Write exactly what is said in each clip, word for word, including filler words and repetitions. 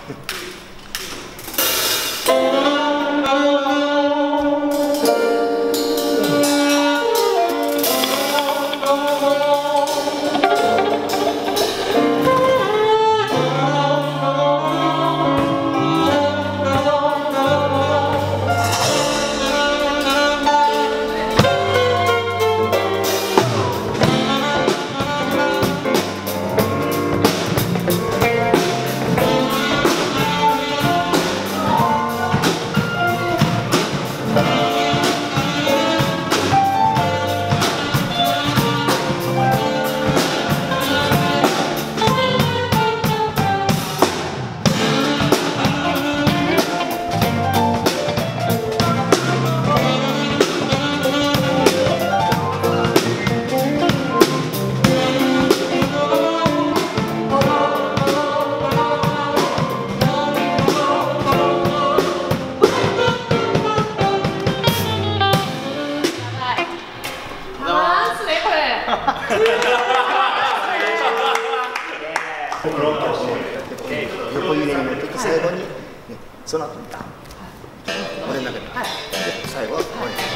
横揺れに持っていって最後に、ね、その後にダン俺の中で、はい、で最後はここに。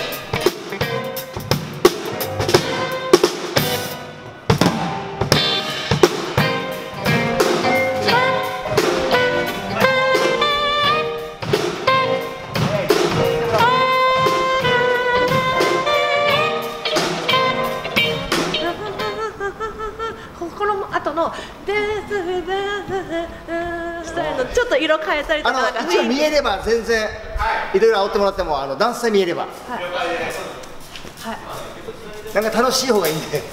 ちょっと色変えたりとか、 あの一応見えれば全然いろいろ煽ってもらっても、あのダンスさえ見えれば、はい、はい、なんか楽しい方がいいんで。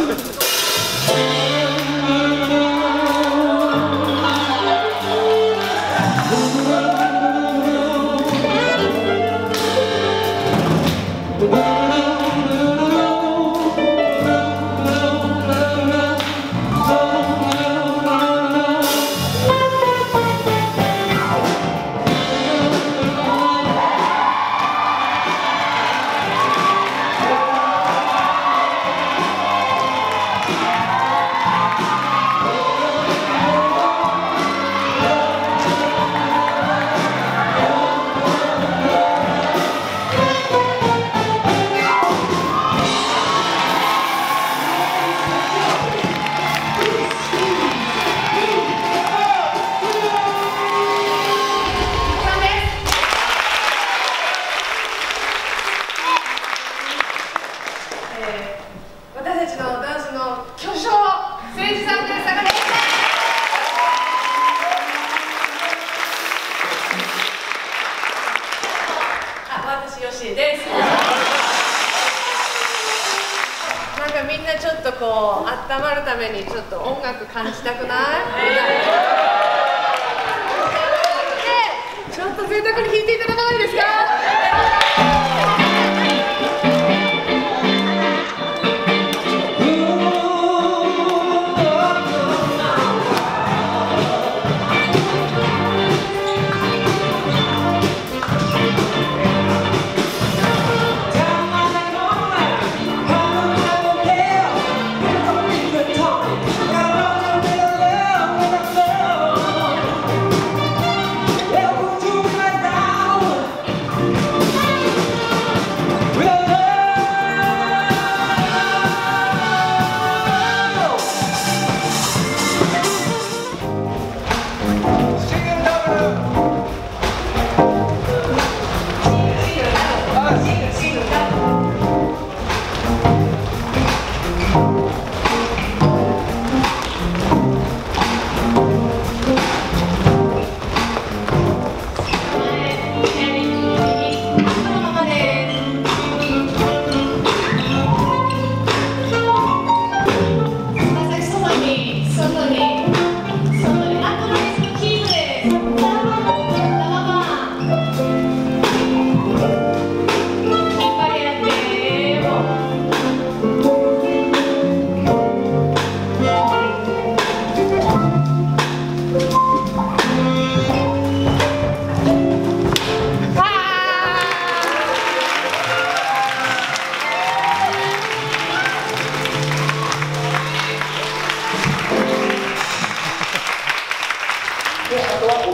なんかみんなちょっとこう温まるためにちょっと音楽感じたくない？ちょっと贅沢に弾いていただかないですか？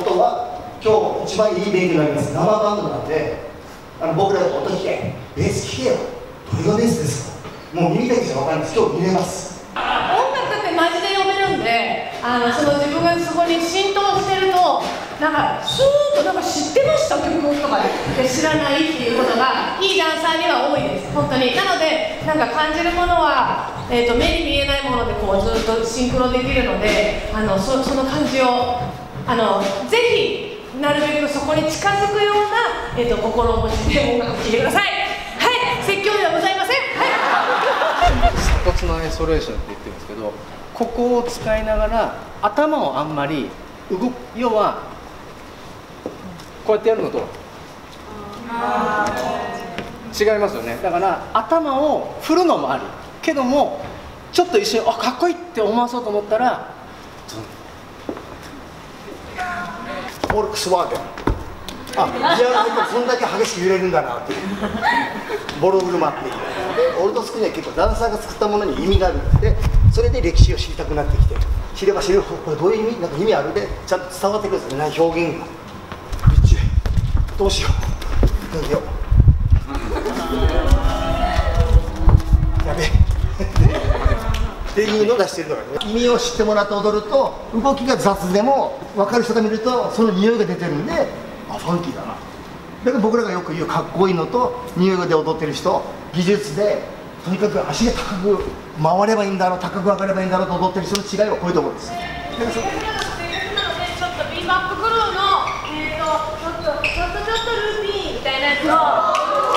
とは今日一番いい勉強になります。生バンドなんで、あの僕らが音弾け、ベース聴けよ、どれがベースですか、もう耳だけじゃ分かんないです。今日見れます。 音楽ってマジで読めるんで、あのその自分がそこに浸透してると、なんかスーッとなんか知ってました曲とかで知らないっていうことがいいダンサーには多いです、本当に。なので、なんか感じるものは、えー、と目に見えないものでこうずっとシンクロできるので、あの そ, その感じをあのぜひなるべくそこに近づくような、えー、と心を持ちで音楽を聴いてください。はい、説教ではございません。はい鎖骨のアイソレーションって言ってるんですけど、ここを使いながら頭をあんまり動く、要はこうやってやるのと違いますよね。だから頭を振るのもありけども、ちょっと一瞬あかっこいいって思わそうと思ったらフォルクスワーゲン、あ、ギアが入ったらそんだけ激しく揺れるんだなっていうボロ車っていうで、オルトスクには結構ダンサーが作ったものに意味があるんで、それで歴史を知りたくなってきて、知れば知るほどこれどういう意味、なんか意味あるでちゃんと伝わってくるんですよね、表現が。どうしよう、どうしようやべえっていうのを出してるのがね、意味を知ってもらって踊ると、動きが雑でも分かる人が見るとその匂いが出てるんで、あ、ファンキーだな。だから僕らがよく言うかっこいいのと匂いで踊ってる人、技術でとにかく足が高く回ればいいんだろう、高く上がればいいんだろうと踊ってる人の違いはこういうところです。だからそちょっとビーバップクルーの、えーと、ちょっとちょっとちょっとルーティーンみたいなやつを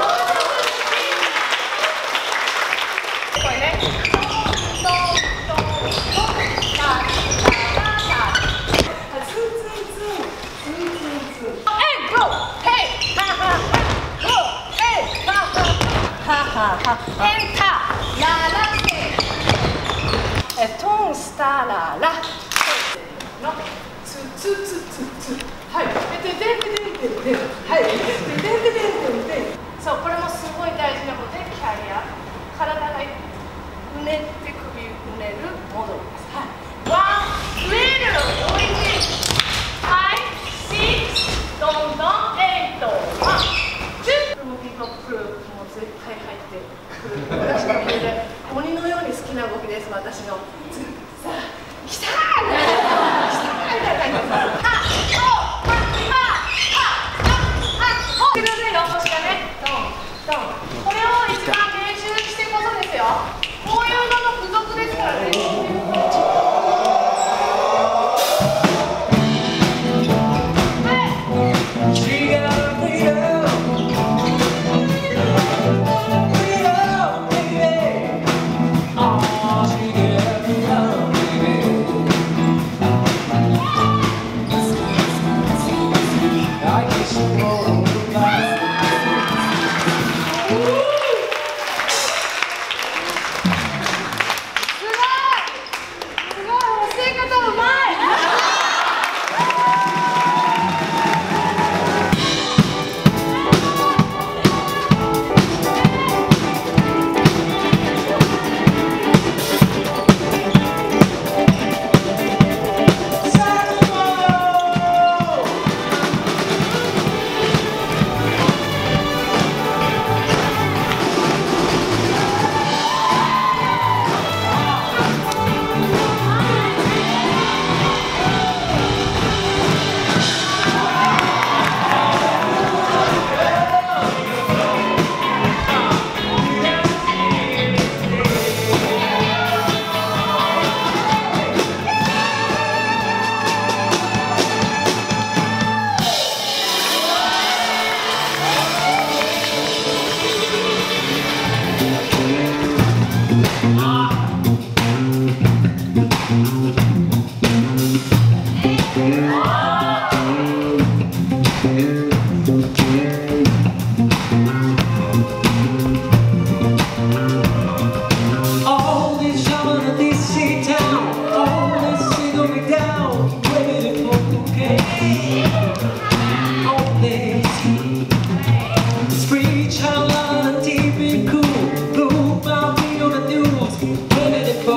これね、トントントンタタタタツンツンツンツンツンツンえいゴーヘイハハハゴーヘイハハハハエンタララセえトンスタララのツツツツツはい、でででででではいででででででそう、これもすごい大事なことで、キャリア、体がうねって首うねる戻ります。はい、ワン、ツー、おいしい、はい、シックス、どんどん、エイト、ワン、ツー、これもビーバップクルーも絶対入ってくる。私の家で鬼のように好きな動きです、私の。さあ、きたーみたいな。きたーみたいな感じです。これを一番練習してこそですよ。こういうのの付属ですからね。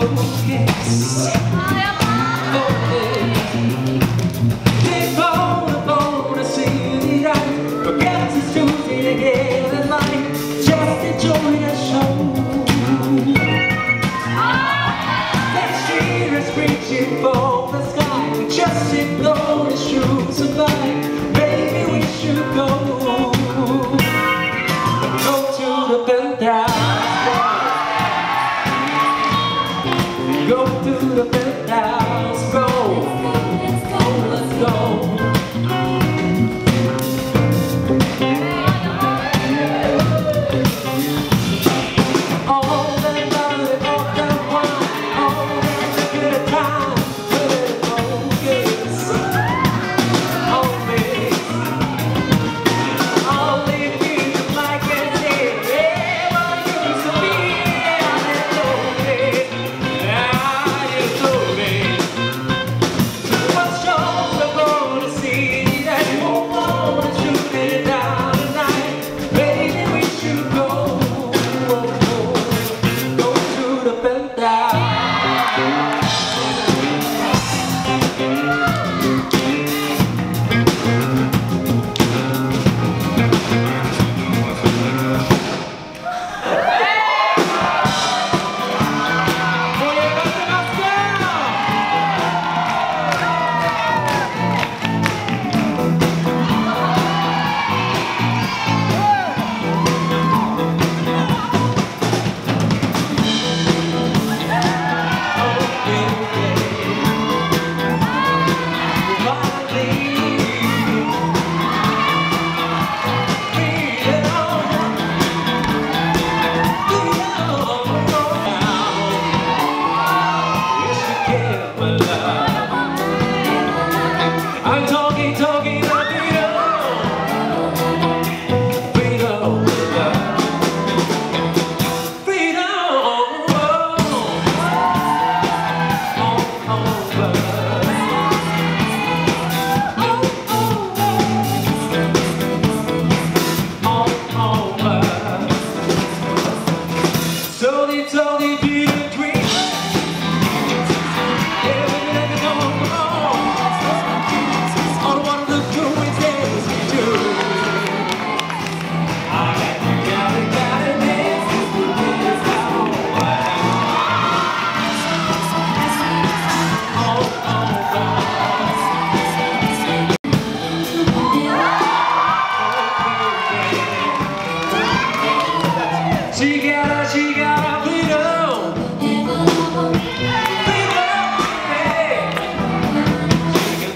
They fall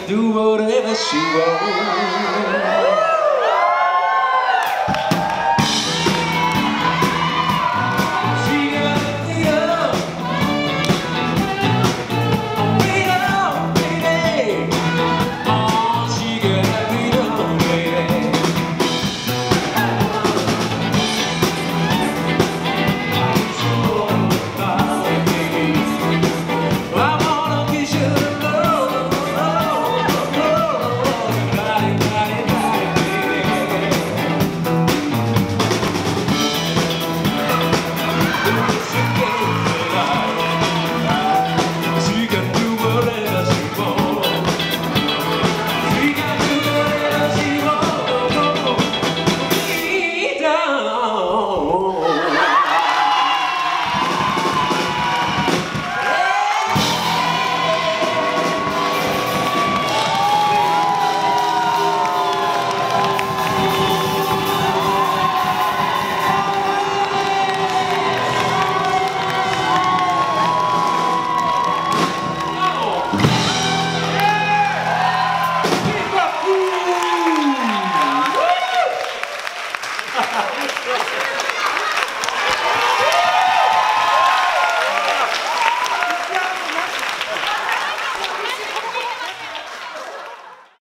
do whatever she wants.